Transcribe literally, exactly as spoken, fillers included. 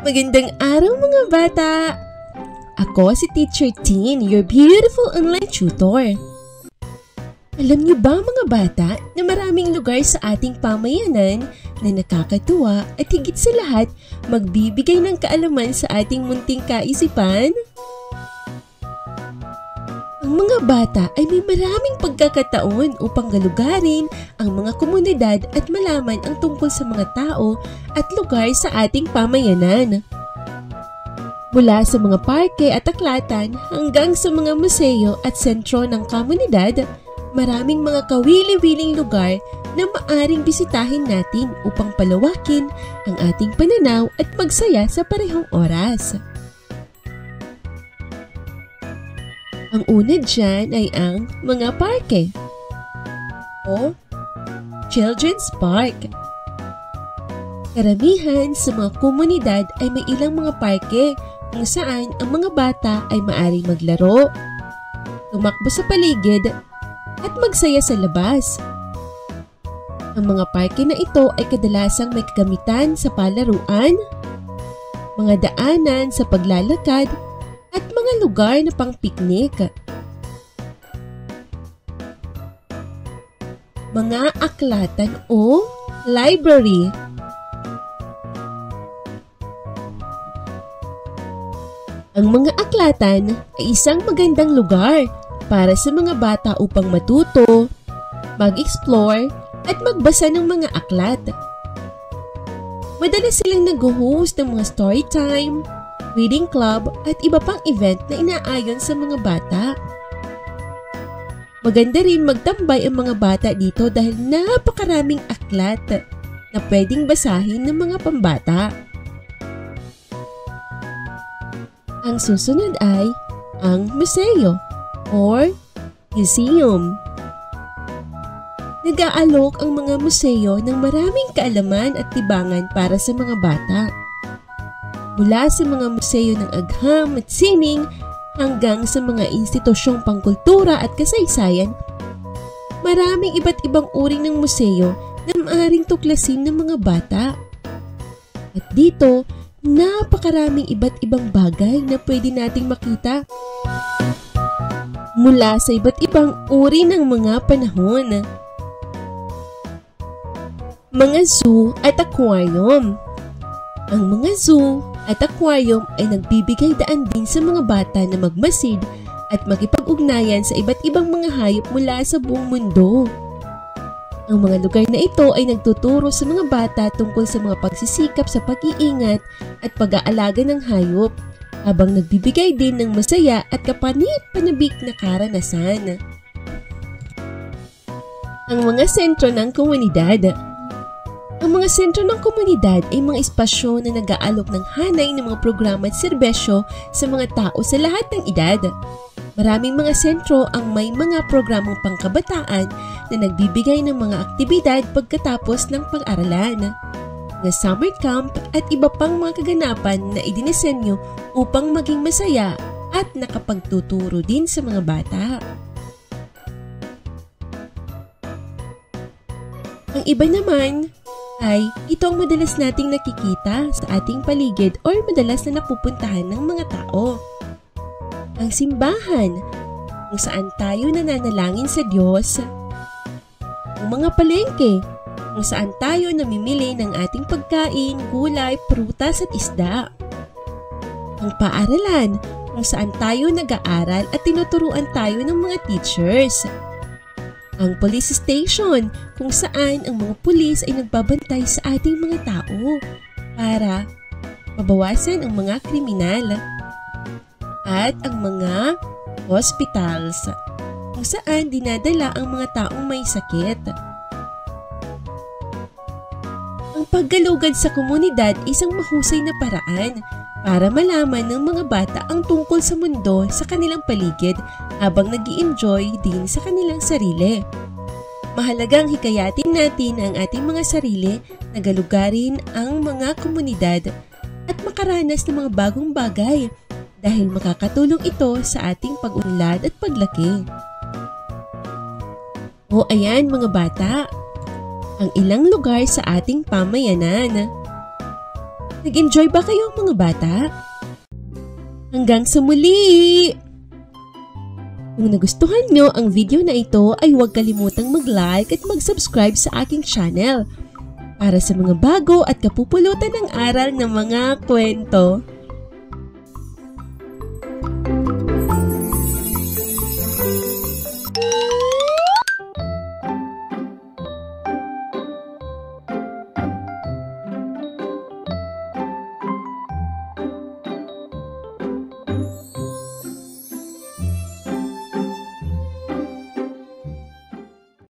Magandang araw mga bata! Ako si Teacher Tine, your beautiful online tutor. Alam niyo ba mga bata na maraming lugar sa ating pamayanan na nakakatuwa at higit sa lahat magbibigay ng kaalaman sa ating munting kaisipan? Ang mga bata ay may maraming pagkakataon upang galugarin ang mga komunidad at malaman ang tungkol sa mga tao at lugar sa ating pamayanan. Mula sa mga parke at aklatan hanggang sa mga museo at sentro ng komunidad, maraming mga kawili-wiling lugar na maaring bisitahin natin upang palawakin ang ating pananaw at magsaya sa parehong oras. Ang una dyan ay ang mga parke o Children's Park. Karamihan sa mga komunidad ay may ilang mga parke kung saan ang mga bata ay maaring maglaro, tumakbo sa paligid, at magsaya sa labas. Ang mga parke na ito ay kadalasang may kagamitan sa palaruan, mga daanan sa paglalakad, at mga lugar na pang-piknik. Mga aklatan o library. Ang mga aklatan ay isang magandang lugar para sa mga bata upang matuto, mag-explore, at magbasa ng mga aklat. Madalas silang nag-host ng mga story time, reading club, at iba pang event na inaayon sa mga bata. Maganda rin magtambay ang mga bata dito dahil napakaraming aklat na pwedeng basahin ng mga pambata. Ang susunod ay ang museo or museum. Nag-aalok ang mga museo ng maraming kaalaman at libangan para sa mga bata. Mula sa mga museo ng agham at sining hanggang sa mga institusyong pangkultura at kasaysayan, maraming iba't ibang uri ng museo na maaaring tuklasin ng mga bata. At dito, napakaraming iba't ibang bagay na pwede nating makita. Mula sa iba't ibang uri ng mga panahon. Mga zoo at aquarium. Ang mga zoo at aquarium ay nagbibigay daan din sa mga bata na magmasid at makipag-ugnayan sa iba't ibang mga hayop mula sa buong mundo. Ang mga lugar na ito ay nagtuturo sa mga bata tungkol sa mga pagsisikap sa pag-iingat at pag-aalaga ng hayop, habang nagbibigay din ng masaya at kapanip-panabik na karanasan. Ang mga sentro ng komunidad. Ang mga sentro ng komunidad ay mga espasyo na nag-aalok ng hanay ng mga programa at serbisyo sa mga tao sa lahat ng edad. Maraming mga sentro ang may mga programang pangkabataan na nagbibigay ng mga aktibidad pagkatapos ng pag-aralan, mga summer camp at iba pang mga kaganapan na idinisenyo upang maging masaya at nakapagtuturo din sa mga bata. Ang iba naman ay ito ang madalas nating nakikita sa ating paligid o madalas na napupuntahan ng mga tao. Ang simbahan, kung saan tayo nananalangin sa Diyos. Ang mga palengke, kung saan tayo namimili ng ating pagkain, gulay, prutas at isda. Ang paaralan, kung saan tayo nag-aaral at tinuturuan tayo ng mga teachers. Ang police station, kung saan ang mga pulis ay nagbabantay sa ating mga tao para mabawasan ang mga kriminal. At ang mga hospitals, kung saan dinadala ang mga taong may sakit. Ang paggalugad sa komunidad ay isang mahusay na paraan para malaman ng mga bata ang tungkol sa mundo sa kanilang paligid habang nag-i-enjoy din sa kanilang sarili. Mahalagang hikayatin natin ang ating mga sarili na galugarin ang mga komunidad at makaranas ng mga bagong bagay dahil makakatulong ito sa ating pag-unlad at paglaki. O ayan mga bata, ang ilang lugar sa ating pamayanan. Nag-enjoy ba kayo mga bata? Hanggang sa muli! Kung nagustuhan nyo ang video na ito ay huwag kalimutang mag-like at mag-subscribe sa aking channel para sa mga bago at kapupulutan ng aral ng mga kwento.